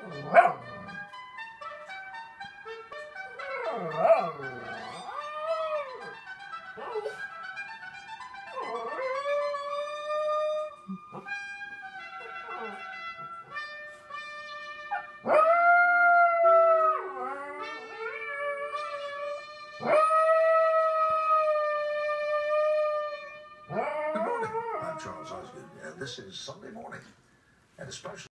Charles Osgood, and this is Sunday morning, and especially